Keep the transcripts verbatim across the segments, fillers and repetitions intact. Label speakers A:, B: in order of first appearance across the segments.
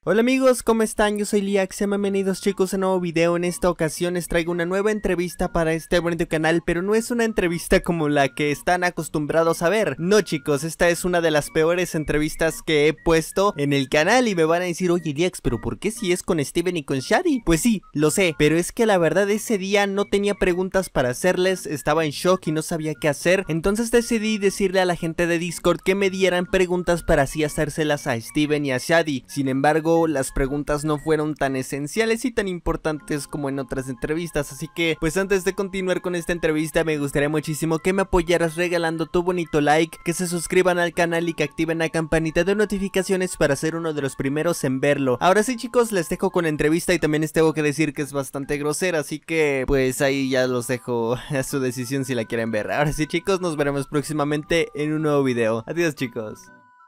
A: Hola amigos, ¿cómo están? Yo soy Liax, bienvenidos chicos a un nuevo video. En esta ocasión les traigo una nueva entrevista para este bonito canal, pero no es una entrevista como la que están acostumbrados a ver. No chicos, esta es una de las peores entrevistas que he puesto en el canal y me van a decir, oye Liax, pero ¿por qué si es con Steven y con Shady? Pues sí, lo sé, pero es que la verdad ese día no tenía preguntas para hacerles, estaba en shock y no sabía qué hacer, entonces decidí decirle a la gente de Discord que me dieran preguntas para así hacérselas a Steven y a Shady. Sin embargo, las preguntas no fueron tan esenciales y tan importantes como en otras entrevistas, así que pues antes de continuar con esta entrevista me gustaría muchísimo que me apoyaras regalando tu bonito like, que se suscriban al canal y que activen la campanita de notificaciones para ser uno de los primeros en verlo. Ahora sí chicos, les dejo con la entrevista y también les tengo que decir que es bastante grosera, así que pues ahí ya los dejo a su decisión si la quieren ver. Ahora sí chicos, nos veremos próximamente en un nuevo video. Adiós chicos.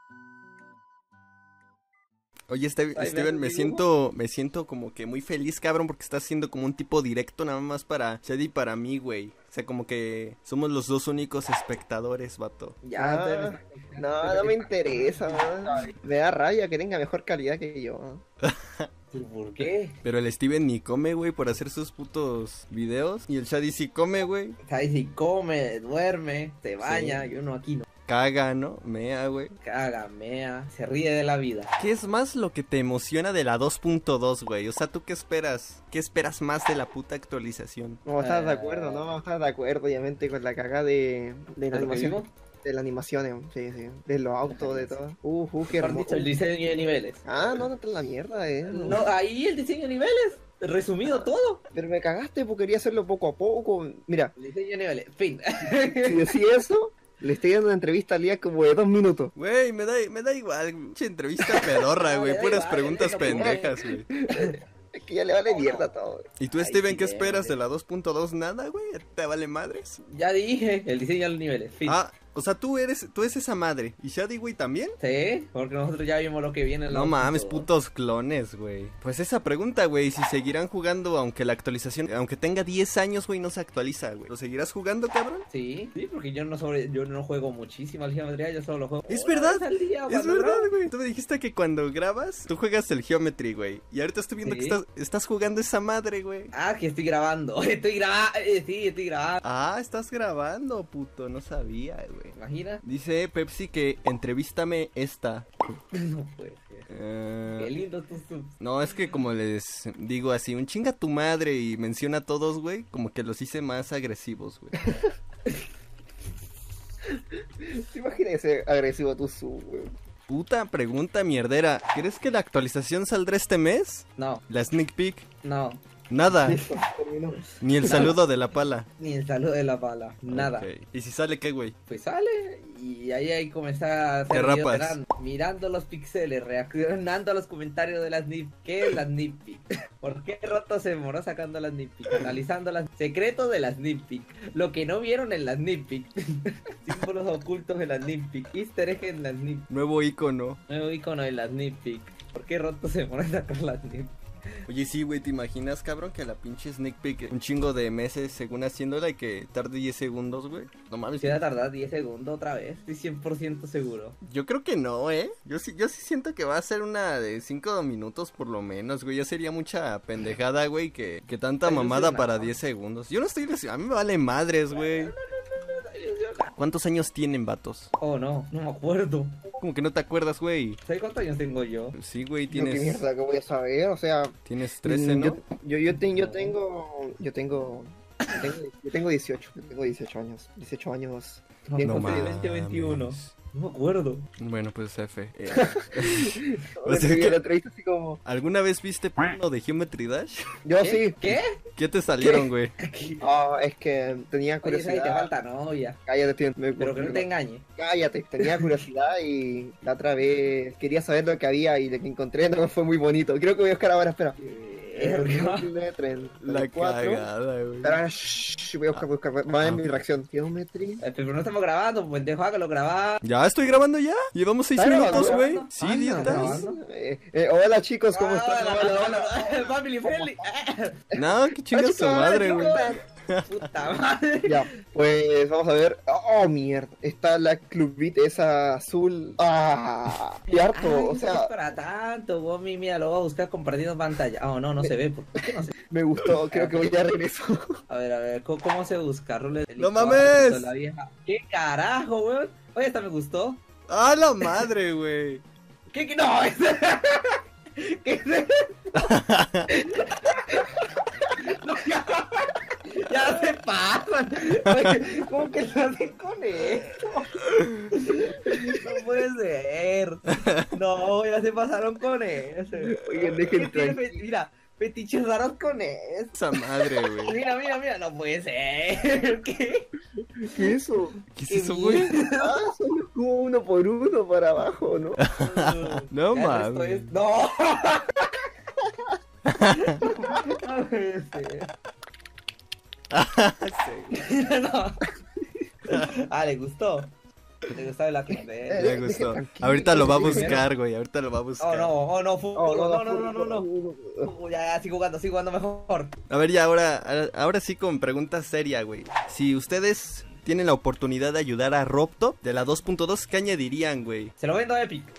A: Oye, Ste
B: Ay,
A: Steven,
B: me
A: me siento, me siento como que muy feliz, cabrón, porque estás haciendo como un tipo directo nada más para Shady y para mí, güey. O sea, como que somos los dos únicos espectadores, vato.
B: Ya,
C: Ah, no, no me interesa, man. Me da rabia que tenga mejor calidad que yo.
B: ¿por qué?
A: Pero el Steven ni come, güey, por hacer sus putos videos. Y el Shady sí come, güey.
B: Ahí si come, duerme, se baña,
A: Sí.
B: y uno aquí no.
A: Caga, ¿no? Mea, güey.
B: Caga, mea, se ríe de la vida.
A: ¿Qué es más lo que te emociona de la dos punto dos, güey? O sea, ¿tú qué esperas? ¿Qué esperas más de la puta actualización?
C: No estás de
B: Ah.
C: acuerdo, ¿no? No estás de acuerdo, obviamente, con la caga de, de la
B: ¿De lo que
C: animación.
B: vimos?
C: De las animaciones, sí, sí. De los autos, de todo. Uf, uf, qué
B: Mejor
C: hermoso.
B: dicho, el diseño de niveles.
C: Ah, no, no está en la mierda, eh.
B: No, ahí el diseño de niveles. Resumido todo.
C: Pero me cagaste porque quería hacerlo poco a poco. Mira,
B: El diseño de niveles, fin.
C: si decía eso, le estoy dando una entrevista al día como de dos minutos.
A: Güey, me da, me da igual, pinche entrevista pedorra,
B: No,
A: güey,
B: me da
A: puras
B: igual,
A: preguntas
B: es lo que
A: pendejas, güey.
C: Es que ya le vale mierda todo.
A: ¿Y tú,
B: Ay,
A: Steven,
B: sí,
A: qué esperas
B: güey.
A: de la dos punto dos? Nada, güey, ¿te vale madres?
B: Ya dije, el diseño de los niveles, fin.
A: Ah, o sea, tú eres, tú eres esa madre. ¿Y Shady, güey, también?
B: Sí, porque nosotros ya vimos lo que viene en la
A: No mames,
B: punto.
A: putos clones, güey. Pues esa pregunta, güey, si seguirán jugando aunque la actualización, aunque tenga diez años, güey, no se actualiza, güey. ¿Lo seguirás jugando, cabrón?
B: Sí, sí, porque yo no sobre, yo no juego muchísimo al Geometry, yo solo juego.
A: Es
B: una
A: verdad,
B: vez al día
A: Es
B: cuando
A: verdad,
B: grabo.
A: güey. Tú me dijiste que cuando grabas, tú juegas el Geometry, güey. Y ahorita estoy viendo
B: Sí.
A: que estás, estás jugando esa madre, güey.
B: Ah, que estoy grabando, estoy grabando, sí, estoy grabando.
A: Ah, estás grabando, puto, no sabía, güey.
B: Imagina,
A: Dice Pepsi que entrevístame esta.
B: no puede ser.
A: Eh,
B: Qué lindo tus subs.
A: no, es que como les digo así, un chinga tu madre y menciona a todos, güey, como que los hice más agresivos, güey.
C: ¿Te imaginas ese agresivo tu sub, weón?
A: Puta pregunta mierdera. ¿Crees que la actualización saldrá este mes?
B: No,
A: La sneak peek.
B: no,
A: Nada.
C: Listo, terminó.
A: Ni el saludo de la pala.
B: ni el saludo de la pala, nada.
A: Ok. ¿Y si sale qué, güey?
B: Pues sale y ahí hay comenzar a hacer
A: Te
B: videos
A: rapas.
B: mirando, mirando los pixeles, reaccionando a los comentarios de las nip. ¿Qué es la sneak peek? ¿Por qué Roto se demoró sacando las sneak peek? Analizando los secretos de las sneak peek. Lo que no vieron en las sneak peek. Símbolos ocultos de las sneak peek. Easter egg en las sneak peek.
A: Nuevo icono.
B: Nuevo icono de las sneak peek. ¿Por qué Roto se demoró en sacar las sneak peek?
A: Oye, sí, güey, ¿te imaginas, cabrón, que la pinche sneak peek un chingo de meses según haciéndola y que tarde diez segundos, güey? No mames.
B: Se va a tardar diez segundos otra vez. Estoy cien por ciento seguro.
A: Yo creo que no, ¿eh? Yo sí, yo sí siento que va a ser una de cinco minutos por lo menos, güey. Ya sería mucha pendejada, güey, que, que tanta
B: Está
A: mamada
B: ilusionado.
A: para diez segundos. Yo no estoy ilusionado, a mí me vale madres, güey. ¿Cuántos años tienen, vatos?
B: Oh no, no me acuerdo.
A: Como que no te acuerdas, güey.
B: ¿Sabes cuántos años tengo yo?
A: Sí, güey,
C: Yo, ¿qué
A: tienes,
C: mierda que voy a saber? O sea,
A: tienes trece,
C: mm,
A: ¿no?
C: Yo, yo, yo, ten- yo tengo. Yo tengo. Yo tengo, yo tengo dieciocho. Yo tengo dieciocho años. dieciocho años. Bien
A: No
C: confidente.
A: mames.
B: veinte veintiuno. No me acuerdo.
A: Bueno, pues F. Eh,
C: Me
A: sea
C: escribí
A: que-
C: la entrevista así como.
A: ¿Alguna vez viste porno de Geometry Dash?
C: Yo
B: ¿Qué?
C: sí.
B: ¿Qué?
A: ¿Qué te salieron, güey?
C: Ah, es que tenía
B: Oye, ¿sabes? Te
C: curiosidad.
B: falta novia.
C: Cállate, tío, me-
B: Pero que no te engañe.
C: Cállate, tenía curiosidad y la otra vez quería saber lo que había y lo que encontré no fue muy bonito. Creo que voy a buscar ahora, espera.
B: Verga.
C: treinta y
A: La
C: cuatro.
A: cagada, güey.
C: Espera, shh, voy a buscar, voy a buscar. Va a ver mi reacción. Geometry.
B: Eh, Pero no estamos grabando, pendejo, hágalo grabar.
A: Ya estoy grabando ya. Llevamos seis
C: ¿Estás
A: minutos,
C: grabando?
A: güey. Sí,
C: Ah,
A: idiotas.
C: grabando. Eh, eh, hola chicos, ¿cómo están?
B: Ah,
C: Hola, hola.
B: hola, hola. Family friendly.
A: No, qué chinga
C: Hola,
A: su
C: chicos,
A: madre,
C: hola,
A: güey.
C: chicos.
B: Puta madre.
C: Ya, pues vamos a ver. Oh, mierda. Está la clubita esa azul. Ah, y harto,
B: Ay,
C: o
B: no
C: sea,
B: es para tanto, vos, mi- mira, lo voy a buscar compartiendo pantalla. Ah, oh, no, no se ve. ¿Por qué no se
C: me gustó. Creo que voy a regreso.
B: A ver, a ver, ¿cómo, cómo se busca? Roles de
A: ¡No
B: licuado,
A: mames!
B: la vieja. ¿Qué carajo, weón? Oye, esta me gustó.
A: ¡Ah, la madre, güey!
B: ¿Qué? qué? No, es... ¿Qué es eso? No, ya, ya se pasan. Oye, ¿cómo que lo hacen con esto? No puede ser. No, ya se pasaron con eso.
C: Oigan,
B: ¿Qué
C: dejen
B: tiene
C: tranquilo.
B: fe- Mira, fetiches raros con eso.
A: Esa madre, güey.
B: Mira, mira, mira, no puede ser. ¿Qué?
C: ¿Qué es eso?
A: ¿Qué es
B: ¿Qué
A: eso, güey?
B: mierda?
C: Ah, son como uno por uno para abajo, ¿no?
A: No
B: Ya el resto
A: mames.
B: es- No. No puede ser.
A: Sí.
B: No. Ah, ¿le gustó? ¿Le gustó la clase?
A: Me
C: Deje
A: gustó.
C: tranquilo.
A: Ahorita lo va a
C: Sí,
A: buscar, güey. Ahorita lo va a
B: Oh,
A: buscar.
B: no, oh, no, fu-
C: Oh,
B: no, no, no, no, no.
C: no.
B: Uh, Ya, ya, sigo jugando, sigo jugando mejor.
A: A ver, ya ahora, ahora sí con pregunta seria, güey. Si ustedes tienen la oportunidad de ayudar a Robtop de la dos punto dos, ¿qué añadirían, güey?
B: Se lo vendo a Epic.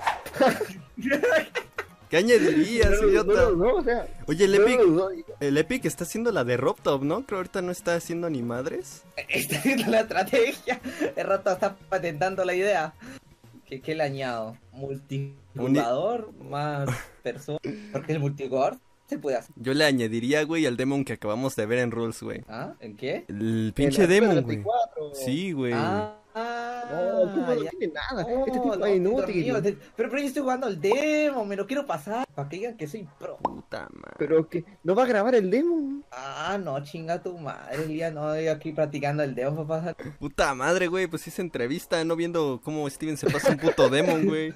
A: ¿Qué añadirías,
C: No,
A: idiota?
C: no, no, o sea,
A: Oye, el
C: no,
A: Epic,
C: no, no.
A: el Epic está haciendo la de Robtop, ¿no? Creo ahorita no está haciendo ni madres.
B: Esta es la estrategia. El rato está patentando la idea. ¿Qué, qué le añado? Multijugador más personas. Porque el multijugador se puede hacer.
A: Yo le añadiría, güey, al demon que acabamos de ver en Rules, güey.
B: ¿Ah? ¿En qué?
A: El pinche
C: En la
A: demon,
C: treinta y
A: güey.
C: cuatro.
A: Sí, güey.
B: Ah,
C: No, el tipo no
B: ya.
C: tiene nada.
B: Oh,
C: Este tipo
B: no,
C: es
B: Dios
C: inútil.
B: mío, te- pero, pero yo estoy jugando el demo, me lo quiero pasar. Para que digan que soy pro.
A: Puta madre.
C: Pero que no va a grabar el demo.
B: Ah, no, chinga tu madre, Lía, no, yo aquí practicando el demo para pasar.
A: Puta madre, güey. Pues hice entrevista, no viendo cómo Steven se pasa un puto demon, güey.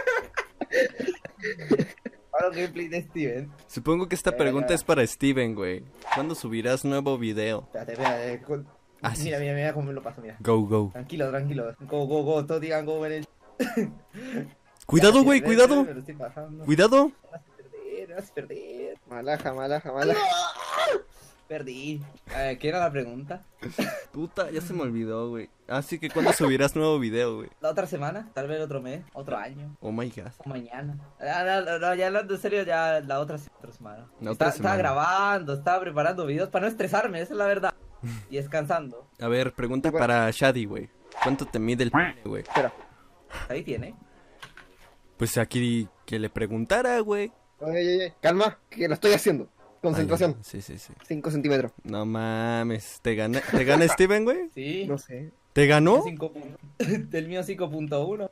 B: Ahora gameplay de Steven.
A: Supongo que esta
B: Ya,
A: pregunta
B: ya.
A: es para Steven, güey. ¿Cuándo subirás nuevo video?
B: Espérate, espérate. con-
A: Ah, sí.
B: Mira, mira, mira cómo me lo paso, mira.
A: Go, go.
B: Tranquilo, tranquilo. Go, go, go, todos digan go en el...
A: Cuidado, güey,
B: Ya,
A: cuidado.
B: Me lo estoy pasando.
A: Cuidado.
B: Me vas a perder, me vas a perder.
C: Malaja, malaja, malaja.
B: Perdí. A ver, ¿qué era la pregunta?
A: Puta, ya se me olvidó, güey. Así que ¿cuándo subirás nuevo video, güey?
B: ¿La otra semana? Tal vez otro mes, otro año,
A: Oh my god.
B: o mañana. Ah, no, no, no, ya hablando en serio, ya la otra, se- otra semana.
A: La
B: Está-
A: otra
B: Estaba
A: semana.
B: grabando, estaba preparando videos para no estresarme, esa es la verdad. Y descansando.
A: A ver, pregunta para Shady, güey. ¿Cuánto te mide el pene, güey?
C: Espera.
B: Ahí tiene.
A: Pues aquí que le preguntara, güey.
C: Oye, oye, oye. Calma, que lo estoy haciendo. Concentración.
A: Ay, sí, sí, sí.
C: cinco centímetros.
A: No mames. ¿Te gana, ¿te gana Steven, güey?
B: Sí.
C: No sé.
A: ¿Te ganó?
B: cinco punto- Del mío cinco punto uno.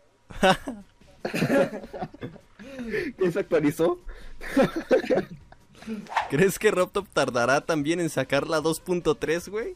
C: ¿Quién se actualizó?
A: ¿Crees que Robtop tardará también en sacar la dos punto tres, güey?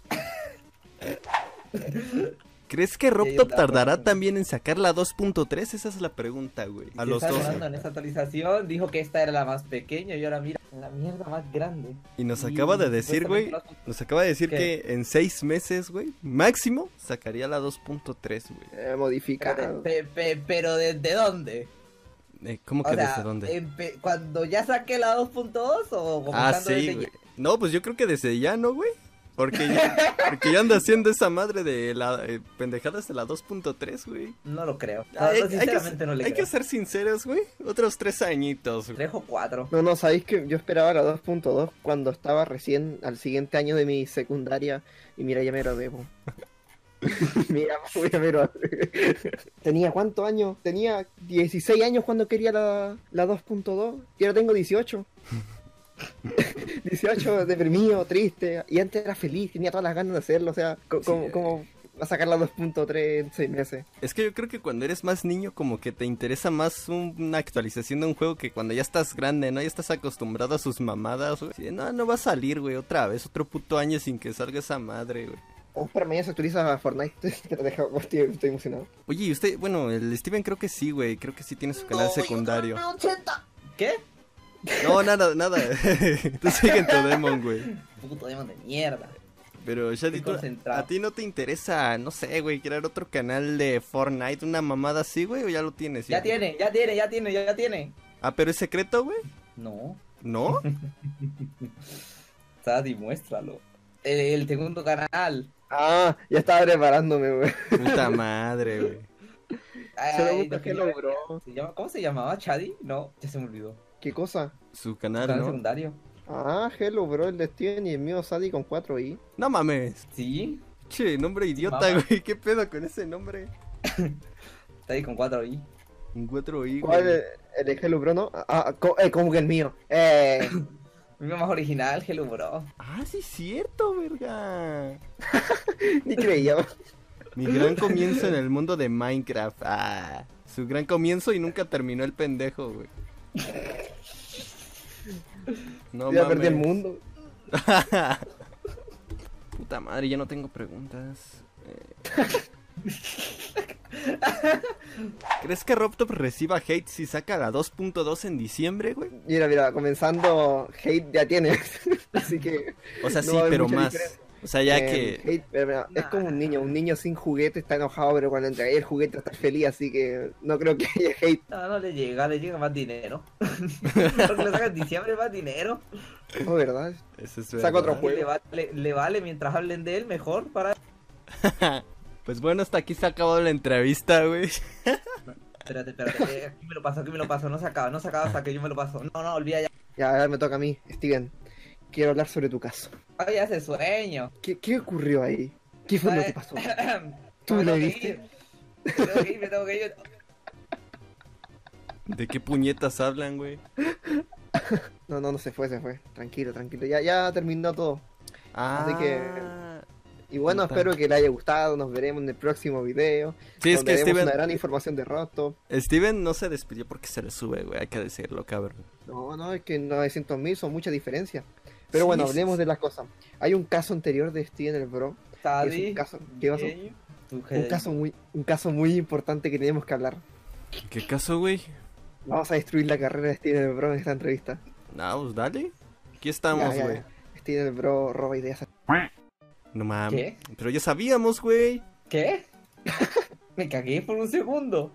A: ¿Crees que Robtop
B: la
A: tardará
B: próxima.
A: también en sacar la dos punto tres? Esa es la pregunta, güey. A
B: Se
A: los
B: está
A: dos.
B: demorando en esta actualización, dijo que esta era la más pequeña y ahora mira, la mierda más grande.
A: Y nos
B: Y
A: acaba de decir, güey.
B: supuestamente
A: Nos acaba de decir
B: ¿Qué?
A: que en seis meses, güey, máximo, sacaría la dos punto tres, güey.
C: Eh,
B: las-
C: modificado.
B: Pe- pe- pero ¿desde dónde?
A: Eh, ¿Cómo
B: O
A: que
B: sea,
A: desde dónde?
B: empe- ¿cuando ya saqué la dos punto dos o
A: Ah,
B: comenzando
A: sí,
B: desde
A: güey.
B: ya?
A: No, pues yo creo que desde ya, ¿no, güey? Porque ya, porque ya anda haciendo esa madre de la eh, pendejadas de la dos punto tres, güey.
B: No lo creo. No,
A: Hay,
B: no,
A: hay que,
B: sinceramente no le
A: hay
B: creo.
A: que ser sinceros, güey. Otros tres añitos, güey.
B: Tres o cuatro.
C: No, no, sabéis que yo esperaba la dos punto dos cuando estaba recién al siguiente año de mi secundaria y mira, ya me gradué. po. Mira, po, ya me gradué. ¿Tenía cuántos años? Tenía dieciséis años cuando quería la, la dos punto dos y ahora tengo dieciocho. dieciocho, deprimido, triste, y antes era feliz, tenía todas las ganas de hacerlo, o sea, co-
A: Sí.
C: como, como va a sacar la dos punto tres en seis meses.
A: Es que yo creo que cuando eres más niño como que te interesa más un- una actualización de un juego que cuando ya estás grande, ¿no? Ya estás acostumbrado a sus mamadas, güey. Así de, no, no va a salir, güey, otra vez, otro puto año sin que salga esa madre, güey.
C: Oh, para mañana se actualiza Fortnite, te lo dejo, estoy, estoy emocionado.
A: Oye, y usted, bueno, el Steven creo que sí, güey, creo que sí tiene su canal secundario.
B: ¿Qué?
A: No, nada, nada. Tú sigue en tu demon, güey.
B: Puto demon de mierda.
A: Pero, Shady,
B: Estoy
A: tú-
B: concentrado.
A: ¿a ti no te interesa, no sé, güey, crear otro canal de Fortnite, una mamada así, güey, o ya lo tienes?
B: Ya tiene, ya tiene, ya tiene, ya tiene.
A: Ah, pero es secreto, güey.
B: No.
A: ¿No?
B: Sad, demuéstralo. El, el segundo canal.
C: Ah, ya estaba preparándome, güey.
A: Puta madre, güey.
B: Ay,
C: Solo
B: ay,
C: busca
B: lo que
C: Hello
B: yo-
C: Bro.
B: ¿Se llama- ¿Cómo se llamaba? ¿Chadi? No, ya se me olvidó.
C: ¿Qué cosa?
A: Su
B: Canal
A: canal, ¿no?
B: secundario.
C: Ah, Hello Bro, el de Steven y el mío Sadie con cuatro i.
A: No mames.
B: Sí,
A: Che, nombre idiota,
B: Mamá.
A: güey. ¿Qué pedo con ese nombre?
B: está ahí con cuatro i.
A: Un cuatro i,
C: ¿Cuál?
A: güey.
C: El, el de Hello Bro, ¿no? Ah, co- eh, como que el mío. Eh,
B: Mío más original, Hello Bro.
A: Ah, sí, cierto, verga.
C: ni creía.
A: Mi gran comienzo en el mundo de Minecraft. Ah, su gran comienzo y nunca terminó el pendejo, güey. No
C: Ya
A: mames.
C: perdí el mundo.
A: Puta madre, ya no tengo preguntas. Eh. ¿Crees que Robtop reciba hate si saca la dos punto dos en diciembre, güey?
C: Mira, mira, comenzando, hate ya tienes. Así que.
A: O sea,
C: no
A: sí,
C: va a haber
A: pero
C: mucha
A: más.
C: diferencia.
A: O sea, ya
C: Eh,
A: que...
C: hate, pero mira, es como un niño, un niño sin juguete está enojado, pero cuando entrega el juguete está feliz, así que no creo que haya hate.
B: No, no le llega, le llega más dinero. Porque lo saca en diciembre más dinero.
C: Oh, ¿verdad?
A: Eso es
C: Saca otro
A: verdad.
C: juego.
B: Le vale, le vale mientras hablen de él mejor para...
A: Pues bueno, hasta aquí se ha acabado la entrevista, güey.
B: Espérate, espérate, eh, aquí me lo paso, aquí me lo paso, no se acaba, no se acaba hasta que yo me lo paso. No, no, olvida ya.
C: Ya, ahora me toca a mí, Steven. Quiero hablar sobre tu caso.
B: Ay, ya hace sueño.
C: ¿Qué, qué ocurrió ahí? ¿Qué fue lo que pasó? ¿Tú
B: Me
C: le
B: tengo que
C: viste?
B: ir. Me tengo que ir, me tengo que ir.
A: ¿De qué puñetas hablan, güey?
C: No, no, no se fue, se fue. Tranquilo, tranquilo. Ya, ya terminó todo.
A: Ah,
C: Así que- Y bueno,
A: Puta.
C: espero que le haya gustado. Nos veremos en el próximo video.
A: sí, es
C: donde
A: que
C: demos
A: Steven,
C: una gran información de Roto.
A: Steven no se despidió porque se le sube, güey, hay que decirlo, cabrón.
C: No, no, es que novecientos mil son mucha diferencia. Pero
A: Sí,
C: bueno,
A: sí,
C: hablemos
A: sí.
C: de las cosas. Hay un caso anterior de Steven el Bro. que es
B: Sadi.
C: un caso, ¿qué pasó?
B: Tu
C: Un
B: genio.
C: caso muy, un caso muy importante que tenemos que hablar.
A: ¿Qué caso, güey?
C: Vamos a destruir la carrera de Steven el Bro en esta entrevista.
A: No, pues dale. Aquí estamos,
C: Ya, ya,
A: güey.
C: ya. Steven el Bro roba ideas.
A: No mames.
B: ¿Qué?
A: Pero ya sabíamos, güey.
B: ¿Qué? Me cagué por un segundo.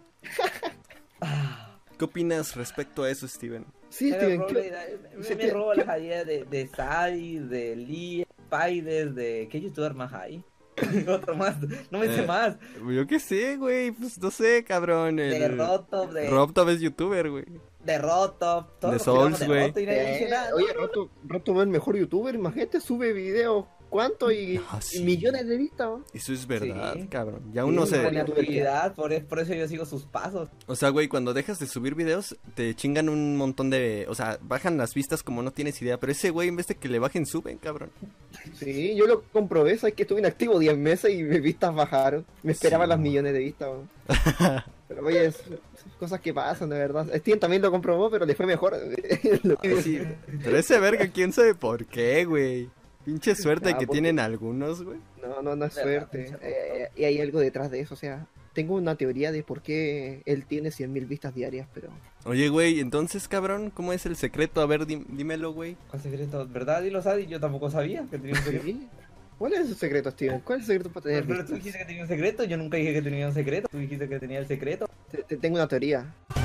B: Ah,
A: ¿Qué opinas respecto a eso, Steven?
C: Sí,
B: me,
C: Steven,
B: robo
C: ¿qué-
B: la idea- me-
C: sí,
B: me
C: ¿qué-
B: robo
C: qué-
B: las ideas de, de Sadi, de Lee, Spider, de... ¿Qué youtuber más hay? Otro más, no me sé
A: Eh,
B: más.
A: Yo qué sé, güey. Pues no sé, cabrón.
B: De
A: El...
B: Rotop, de,
A: Robtop es youtuber, güey.
B: de Rotop. todos
A: De
B: nos tiramos
A: Souls, güey.
B: Roto y nadie dice
C: Eh,
B: nada.
C: oye, Roto, Roto es el mejor youtuber, imagínate, sube videos, ¿cuánto? Y,
A: Ah,
C: y
A: sí.
C: millones de vistas, ¿no?
A: Eso es verdad,
B: Sí.
A: cabrón. Ya
C: Sí,
A: uno
C: bueno.
A: se...
B: Con actividad, por, es- por eso yo sigo sus pasos.
A: O sea, güey, cuando dejas de subir videos, te chingan un montón de... O sea, bajan las vistas como no tienes idea. Pero ese güey, en vez de que le bajen, suben, cabrón.
C: Sí, yo lo comprobé, sabes que estuve inactivo diez meses y mis vistas bajaron. Me esperaba
A: Sí,
C: las
A: no.
C: millones de vistas, ¿no? Pero oye, es- son cosas que pasan, de verdad. Steven también lo comprobó, pero le fue mejor. Lo que-
A: Ah, sí. Pero ese verga, quién sabe por qué, güey. Pinche suerte
C: Ah,
A: que
C: porque-
A: tienen algunos, güey.
C: No, no, no es
B: Verdad,
C: suerte.
B: mucha
C: Eh, y hay algo detrás de eso, o sea, tengo una teoría de por qué él tiene cien mil vistas diarias, pero...
A: Oye, güey, entonces, cabrón, ¿cómo es el secreto? A ver, dim- dímelo, güey.
B: ¿Cuál secreto? ¿Verdad? Dilo, Sadi, yo tampoco sabía que tenía un secreto.
C: ¿Sí? ¿Cuál es su secreto, Steven? ¿Cuál es el secreto para tener
B: Pero tú
C: vistas?
B: dijiste que tenía un secreto, yo nunca dije que tenía un secreto. Tú dijiste que tenía el secreto.
C: Te- te- tengo una teoría.